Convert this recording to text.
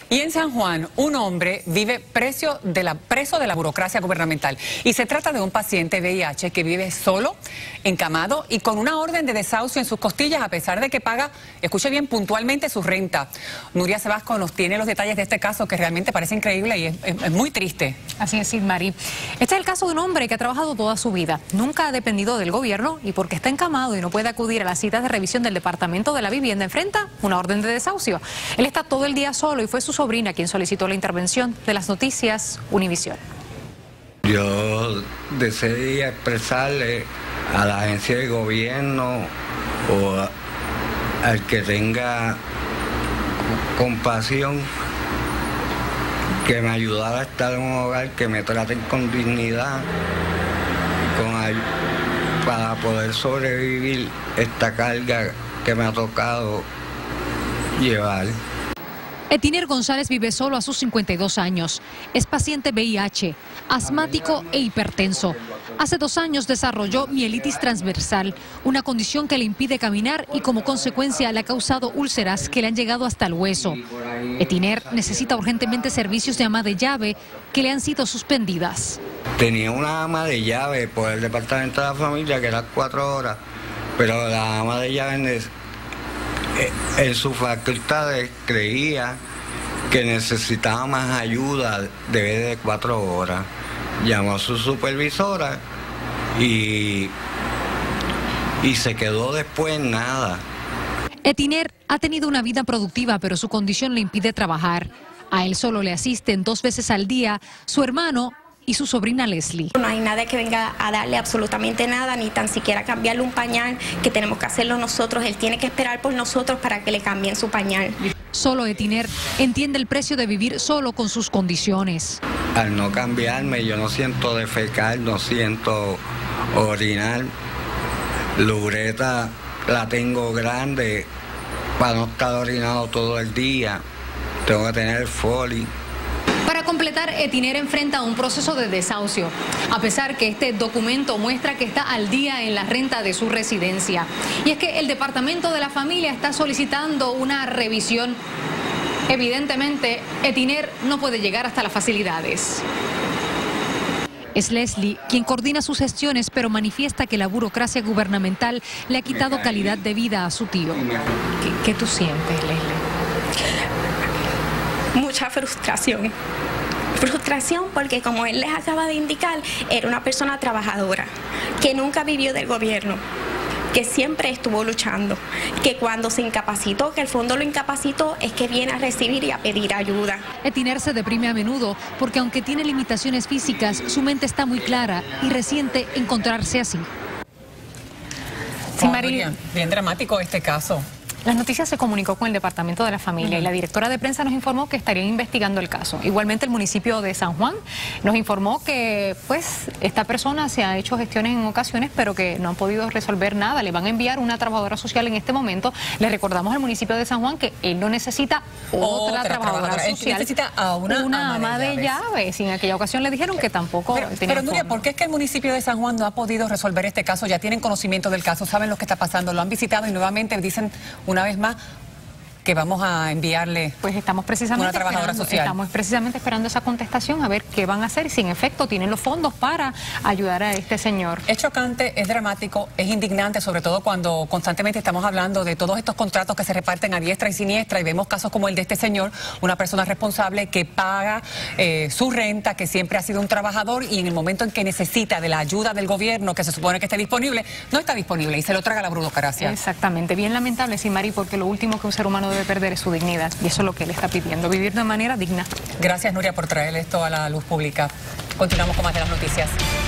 Y en San Juan, un hombre vive preso de la burocracia gubernamental. Y se trata de un paciente VIH que vive solo, encamado y con una orden de desahucio en sus costillas, a pesar de que paga, escuche bien, puntualmente su renta. Nuria Sebasco nos tiene los detalles de este caso, que realmente parece increíble y es muy triste. Así es, Mari. Este es el caso de un hombre que ha trabajado toda su vida. Nunca ha dependido del gobierno y porque está encamado y no puede acudir a las citas de revisión del Departamento de la Vivienda, enfrenta una orden de desahucio. Él está todo el día solo y fue su sobrina quien solicitó la intervención de las noticias Univisión. Yo decidí expresarle a la agencia de gobierno o al que tenga compasión que me ayudara a estar en un hogar, que me traten con dignidad, para poder sobrevivir esta carga que me ha tocado llevar. Etiner González vive solo a sus 52 años. Es paciente VIH, asmático e hipertenso. Hace 2 años desarrolló mielitis transversal, una condición que le impide caminar y como consecuencia le ha causado úlceras que le han llegado hasta el hueso. Etiner necesita urgentemente servicios de ama de llave que le han sido suspendidas. Tenía una ama de llave por el Departamento de la Familia que era 4 horas, pero la ama de llave en sus facultades creía que necesitaba más ayuda de vez de 4 horas. Llamó a su supervisora y se quedó después en nada. Etiner ha tenido una vida productiva, pero su condición le impide trabajar. A él solo le asisten 2 veces al día su hermano y su sobrina Leslie. No hay nadie que venga a darle absolutamente nada, ni tan siquiera cambiarle un pañal, que tenemos que hacerlo nosotros. Él tiene que esperar por nosotros para que le cambien su pañal. Solo Etiner entiende el precio de vivir solo con sus condiciones. Al no cambiarme, yo no siento defecar, no siento orinar. La uretra la tengo grande para no estar orinado todo el día. Tengo que tener foli. Para completar, Etiner enfrenta un proceso de desahucio, a pesar que este documento muestra que está al día en la renta de su residencia. Y es que el Departamento de la Familia está solicitando una revisión. Evidentemente, Etiner no puede llegar hasta las facilidades. Es Leslie quien coordina sus gestiones, pero manifiesta que la burocracia gubernamental le ha quitado calidad de vida a su tío. ¿Qué tú sientes, Leslie? Mucha frustración. Frustración porque, como él les acaba de indicar, era una persona trabajadora, que nunca vivió del gobierno, que siempre estuvo luchando, que cuando se incapacitó, que el fondo lo incapacitó, es que viene a recibir y a pedir ayuda. Etiner se deprime a menudo porque, aunque tiene limitaciones físicas, su mente está muy clara y resiente encontrarse así. Sí, María, bien dramático este caso. Las Noticias se comunicó con el Departamento de la Familia y la directora de prensa nos informó que estarían investigando el caso. Igualmente el municipio de San Juan nos informó que pues esta persona se ha hecho gestiones en ocasiones, pero que no han podido resolver nada. Le van a enviar una trabajadora social en este momento. Le recordamos al municipio de San Juan que él no necesita otra trabajadora social. Él necesita a una ama de llaves. Y en aquella ocasión le dijeron que tampoco tenía Pero Nuria, ¿por qué es que el municipio de San Juan no ha podido resolver este caso? Ya tienen conocimiento del caso, saben lo que está pasando, lo han visitado y nuevamente dicen una vez más que vamos a enviarle estamos precisamente una trabajadora social. Estamos precisamente esperando esa contestación a ver qué van a hacer y si en efecto tienen los fondos para ayudar a este señor. Es chocante, es dramático, es indignante, sobre todo cuando constantemente estamos hablando de todos estos contratos que se reparten a diestra y siniestra y vemos casos como el de este señor, una persona responsable que paga su renta, que siempre ha sido un trabajador y en el momento en que necesita de la ayuda del gobierno, que se supone que esté disponible, no está disponible y se lo traga la burocracia. Exactamente, bien lamentable, sí, Mari, porque lo último que un ser humano debe perder es su dignidad y eso es lo que él está pidiendo, vivir de manera digna. Gracias, Nuria, por traer esto a la luz pública. Continuamos con más de las noticias.